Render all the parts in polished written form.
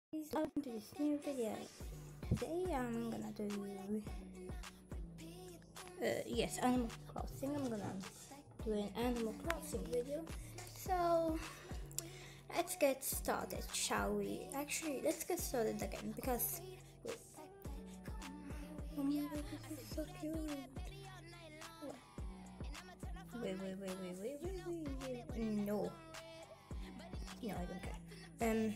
Welcome to this new video. Today I'm gonna do Animal Crossing. I'm gonna do an Animal Crossing video. So let's get started, shall we? Actually, let's get started again because oh my god, this is so cute. Wait. No, I don't care. And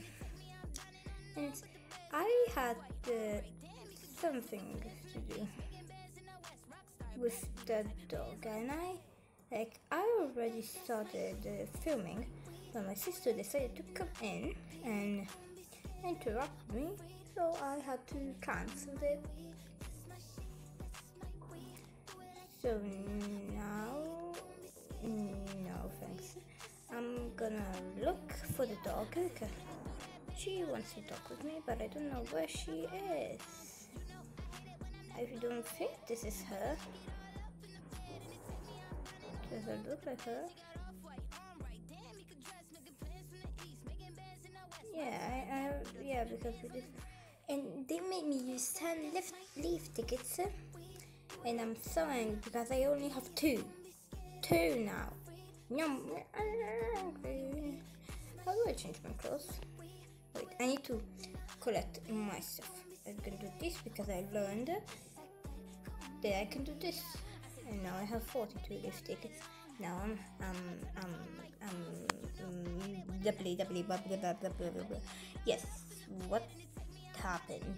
I had something to do with the dog, and I already started filming, but my sister decided to come in and interrupt me, so I had to cancel it. So now, no thanks. I'm gonna look for the dog. Okay. She wants to talk with me, but I don't know where she is. I don't think this is her. Does it look like her? Yeah, because we just... And they made me use 10 leaf tickets. And I'm so angry because I only have 2. 2 now. How do I change my clothes? Wait, I need to collect my stuff. I can do this because I learned that I can do this, and now I have 42 lift tickets. Now Yes, what happened?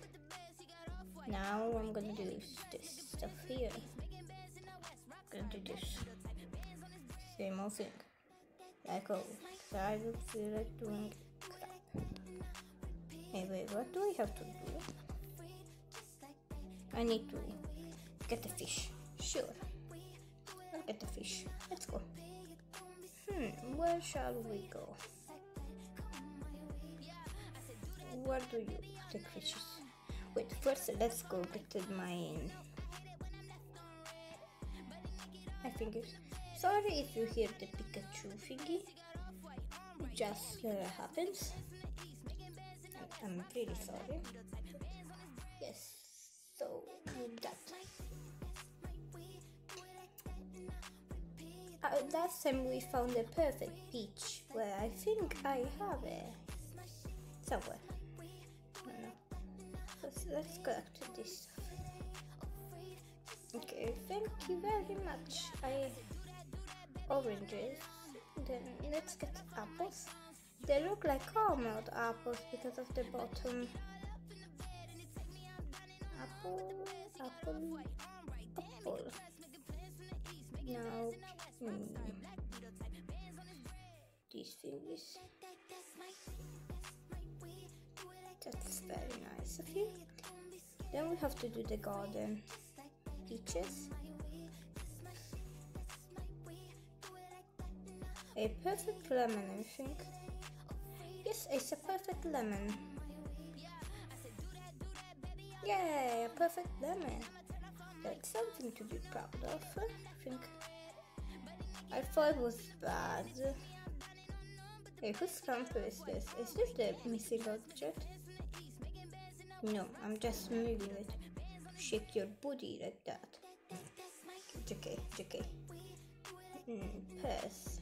Now I'm gonna do this stuff here. I'm gonna do this. Same old thing. Like always. I would feel like doing crap. Hey, wait, what do I have to do? I need to get the fish. Sure. I'll get the fish. Let's go. Where shall we go? Where do you take fishes? Wait, first let's go get mine. I think it's... Sorry if you hear the Pikachu thingy. It just happens. I'm really sorry. Yes, so with that. Last time we found a perfect peach where I think I have it somewhere. I don't know. Let's collect this. Okay, thank you very much. Oranges. Then let's get apples. They look like caramel apples because of the bottom. Apple. Now, these things. That's very nice of you. Then we have to do the garden. Peaches. A perfect lemon, I think. Yes, it's a perfect lemon. Yay, a perfect lemon. That's something to be proud of, I think. I thought it was bad. Hey, whose camper is this? Is this the missing object? No, I'm just moving it. Shake your booty like that. JK. Pass.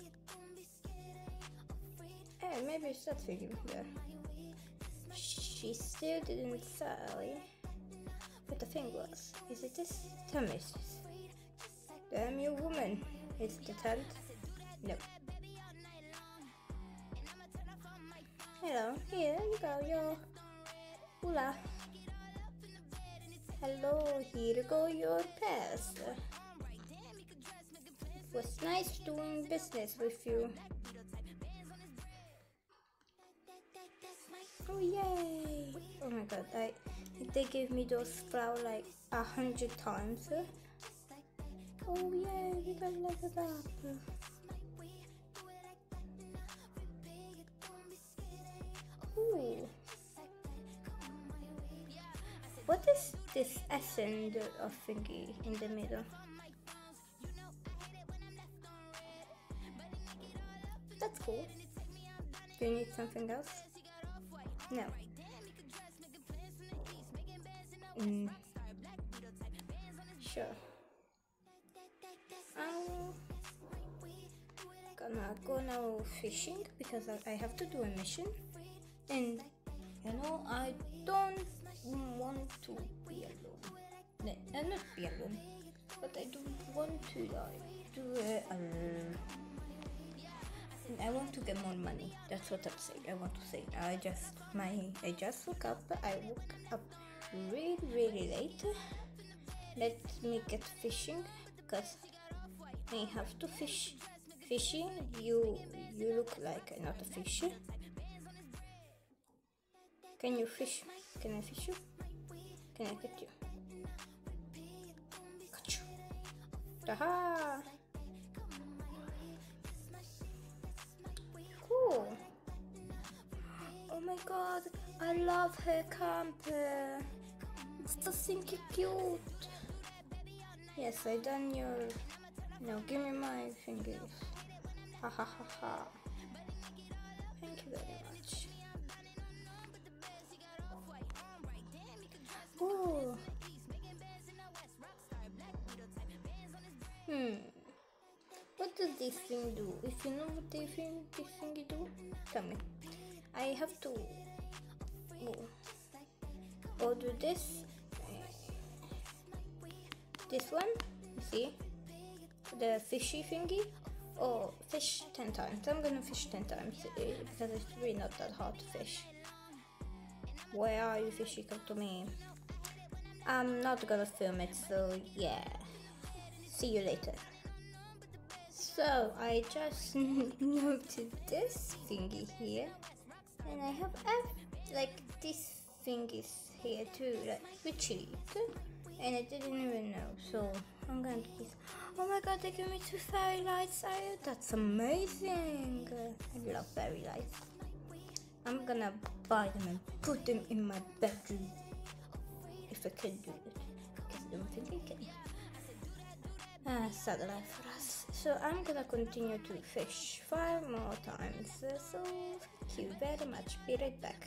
Hey, maybe it's that thing here. She still didn't say what the thing was. Is it this? Tell me this. Damn you woman. Is it the tent? No. Hello, here you go, yo. Hola. Hello, here you go your pass. It was nice doing business with you. Oh yay! Oh my god, they gave me those flowers like 100 times. Oh yay, we got leveled up. Ooh. What is this essence of thingy in the middle? That's cool. Do you need something else? No. Mm. Sure. I'm gonna go now fishing because I have to do a mission, and I don't want to be alone. No, not be alone, but I don't want to do I want to get more money. That's what I'm saying. I want to say. I just woke up. I woke up really late. Let me get fishing because I have to fish. Fishy, you look like not a fish. Can you fish? Can I fish you? Can I get you? Got you. Aha! Cool. Oh my god, I love her camper. It's so stinky cute. Yes, I done your. Now give me my fingers. Ha ha ha ha. Thank you very much. Ooh. What does this thing do? If you know what this thing do, tell me. I have to do this. This one, you see? The fishy thingy. Oh, fish 10 times. I'm gonna fish 10 times because it's really not that hard to fish. Where are you, fishy? Come to me. I'm not gonna film it, so yeah. See you later. So I just noted this thingy here, and I have like this thingies here too, like literally, and I didn't even know. So I'm gonna do this. Oh my god, they give me 2 fairy lights. That's amazing. I love fairy lights. I'm gonna buy them and put them in my bedroom if I can do it, because I don't think I can. Sad life for us. So I'm gonna continue to fish 5 more times. So thank you very much. Be right back.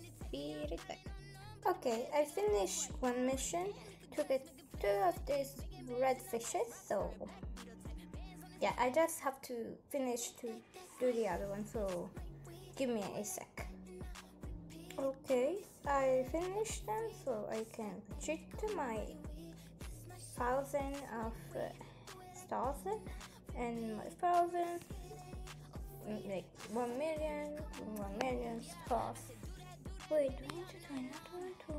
Okay, I finished one mission to get 2 of these red fishes. So yeah, I just have to finish to do the other one. So give me a sec. Okay, I finished them, so I can check my 1,000 of stars and my 1,000, like 1 million stars. Wait, do I not want to?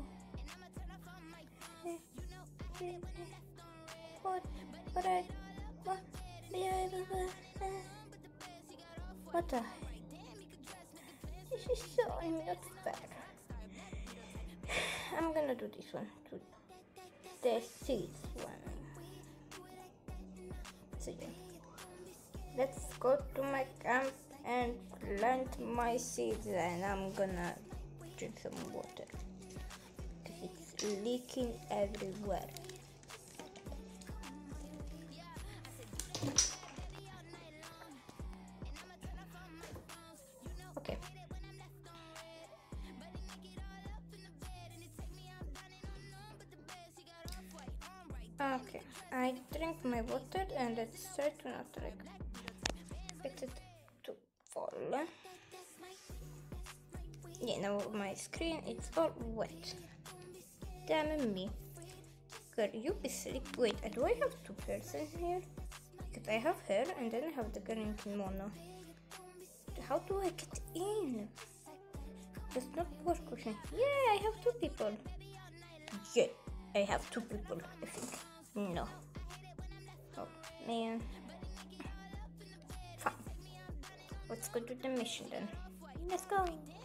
What the? This is so not fair. I'm gonna do this one too. The seeds one. So yeah. Let's go to my camp and plant my seeds, and I'm gonna drink some water because it's leaking everywhere. Okay. Okay, I drink my water and it's start to not like expect it to fall. Yeah, now my screen it's all wet. Damn me. Girl, you be sleep. Wait, do I have 2 persons here? Because I have her and then I have the girl in kimono. How do I get in? Does not work with me. Yeah, I have 2 people. Yeah, I have 2 people, I think. No. Oh, man. Fine. Let's go do the mission then. Let's go.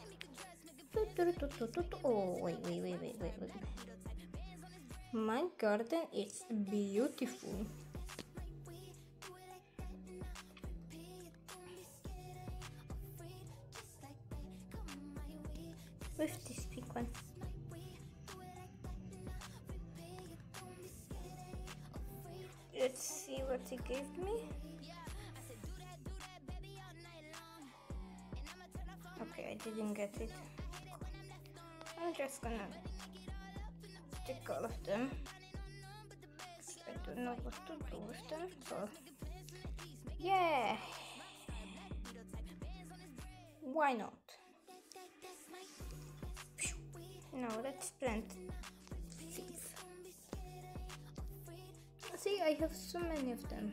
Oh, wait. My garden is beautiful. With this big one. Let's see what he gave me. Okay, I didn't get it. I'm just gonna stick all of them. I don't know what to do with them, so yeah, why not? Now let's plant seeds. See, I have so many of them.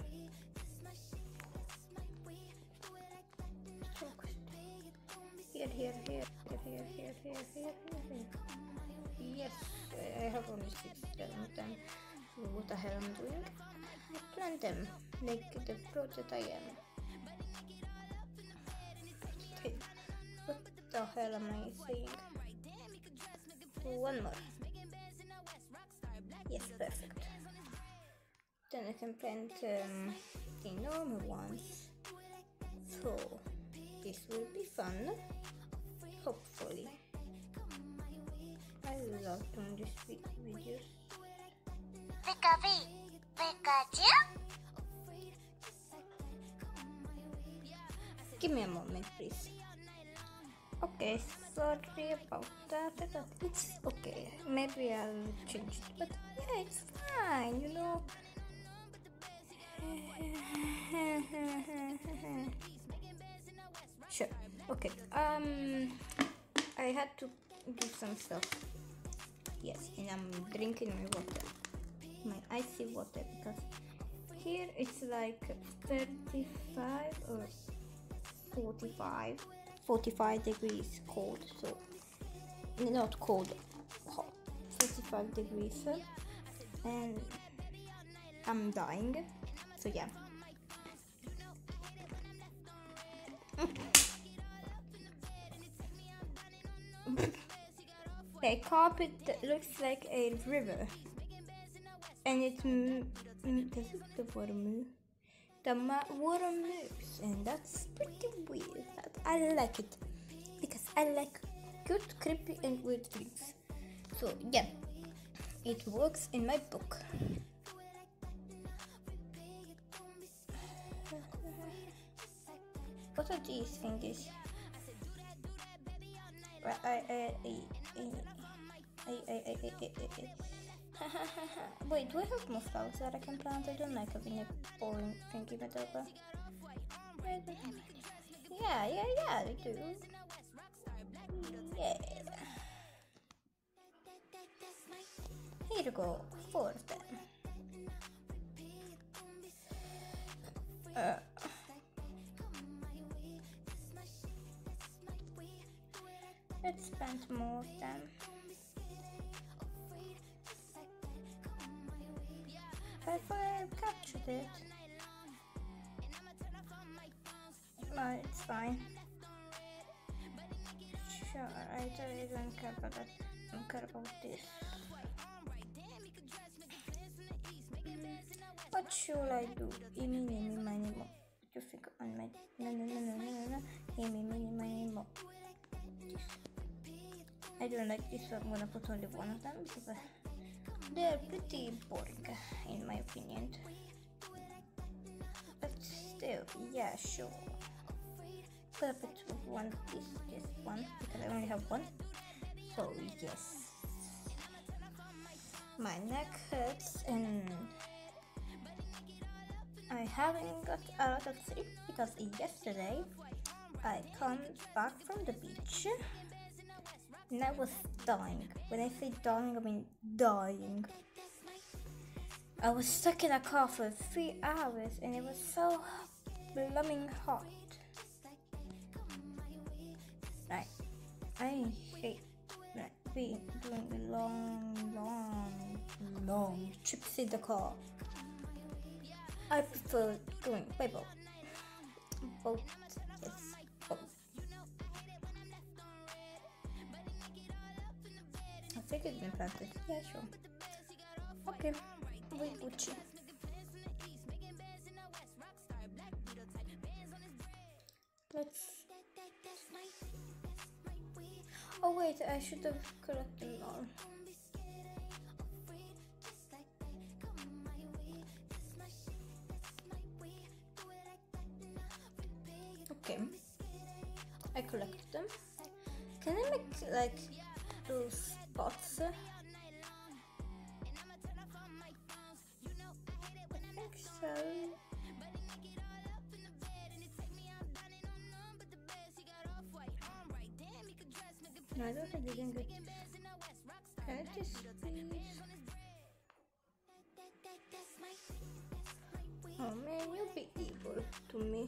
Here. Yes, I have only 6 of them. So what the hell I'm doing? I plant them like the fruit that I am. What the hell am I saying? One more. Yes, perfect. Then I can plant the normal ones. So this will be fun. Hopefully. I love doing these videos. Pikachu? Give me a moment, please. Okay, sorry about that. It's okay. Maybe I'll change it, but yeah, it's fine, you know. Sure. Okay. I had to do some stuff. Yes, and I'm drinking my water, my icy water, because here it's like 35 or 45 degrees cold, so not cold, hot, 45 degrees, and I'm dying, so yeah. The carpet looks like a river, and it does the water move? The water moves, and that's pretty weird. I like it because I like good, creepy, and weird things. So yeah, it works in my book. What are these things? Wait, do I have more flowers that I can plant? I don't like having a boring thingy metal. Yeah, I do. Yeah. Here you go, 4 of them. Let's plant more of them. I captured it. But it's fine. Sure, I don't care about that. I don't care about this. What should I do? Eeny, meeny, miny, mo. What do you think on my... No. Eeny, meeny, miny, mo. I don't like this, so I'm gonna put only one of them because they're pretty boring in my opinion. But still, yeah, sure. Gonna put one of this one because I only have one. So yes. My neck hurts and I haven't got a lot of sleep because yesterday I come back from the beach and I was dying. When I say dying, I mean dying. I was stuck in a car for 3 hours and it was so blooming hot. Right, I hate doing long trips in the car. I prefer going by boat. Boat, yes, boat. I think it's been planted. Yeah, sure. Okay, wait, Gucci. Let's. Oh wait, I should have collected them all. Okay, I collected them. Can I make like little spots. I think so. No, I don't think we can get. Can I just please? Oh man, you'll be evil to me.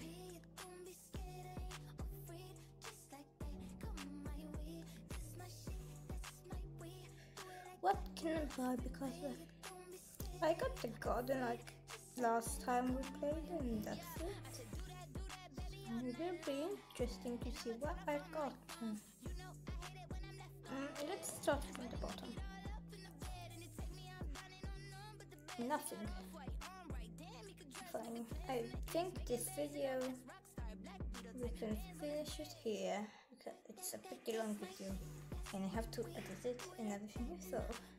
What can I buy? Because I got the garden like last time we played, and that's it. It will be interesting to see what I got. Let's start from the bottom. Nothing. Fine. I think this video we can finish it here because it's a pretty long video and I have to edit it and everything. So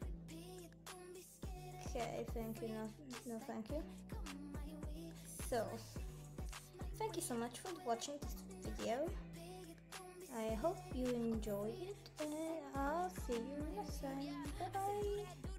okay, thank you. No thank you. So thank you so much for watching this video. I hope you enjoyed it and I'll see you next time. Bye bye.